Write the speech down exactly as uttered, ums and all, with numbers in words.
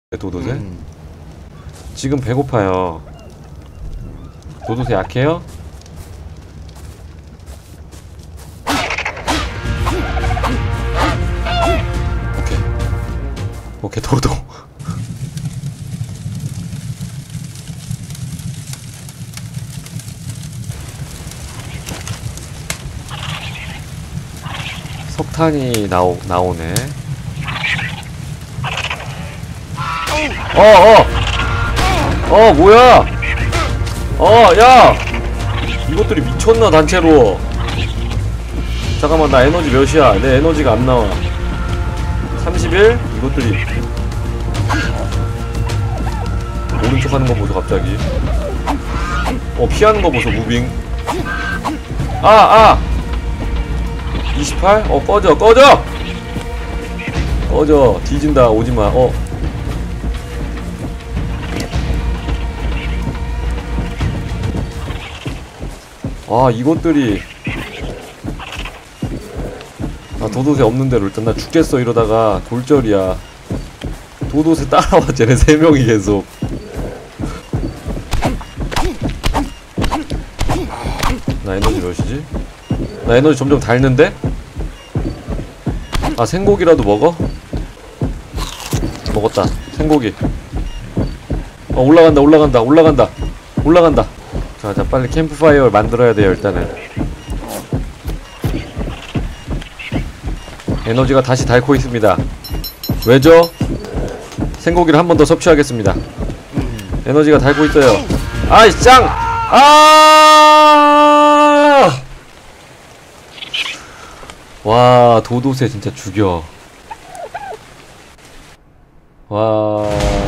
도도새? 음. 지금 배고파요. 도도새 약해요? 오케이 오케이 도도 석탄이 나오, 나오네. 어어! 어! 어 뭐야! 어 야! 이것들이 미쳤나 단체로. 잠깐만 나 에너지 몇이야? 내 에너지가 안 나와. 삼십일? 이것들이 오른쪽 하는 거 보소 갑자기. 어 피하는 거 보소 무빙. 아! 아! 이십팔? 어 꺼져 꺼져! 꺼져 뒤진다 오지마. 어 아 이것들이 아 도도새 없는 대로 일단 나 죽겠어 이러다가 골절이야. 도도새 따라와 쟤네 세 명이 계속. 나 에너지 몇이지? 나 에너지 점점 닳는데? 아 생고기라도 먹어? 먹었다 생고기. 어 올라간다 올라간다 올라간다 올라간다. 자자 빨리 캠프파이어를 만들어야 돼요 일단은. 에너지가 다시 닳고 있습니다. 왜죠? 생고기를 한 번 더 섭취하겠습니다. 에너지가 닳고 있어요. 아이 짱! 아! 와 도도새 진짜 죽여. 와